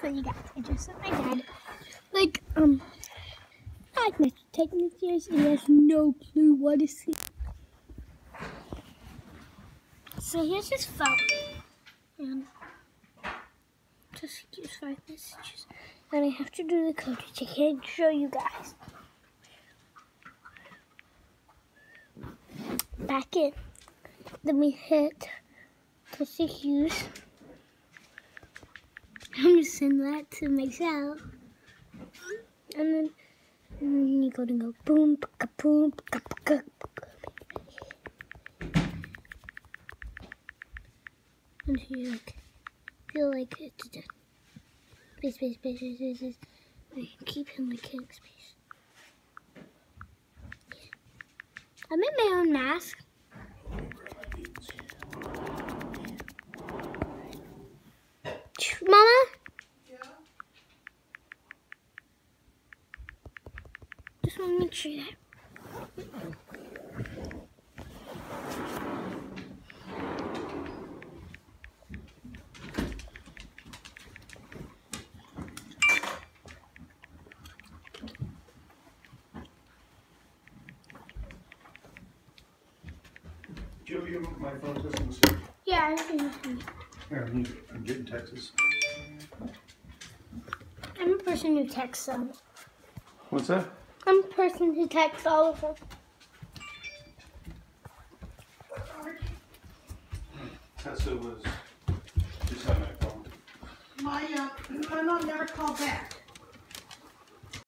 for you guys. I just sent my dad. Like, I've never taken this serious and he has no clue what to see. So here's his phone. And just use 5 messages. And I have to do the code, which I can't show you guys. Back in. Then we hit touch the hues. I'm gonna send that to myself. And then you're gonna go boom, boom, and you like feel like it's done. Space. I keep him like killing space. Yeah. I made my own mask. Mama? Yeah? Just want to make sure that. Joe, you have my phone testing the city? Yeah, I can. Here, I'm getting Texas. I'm a person who texts them. What's that? I'm a person who texts all of them. Tessa was just having a phone. My mom never called back.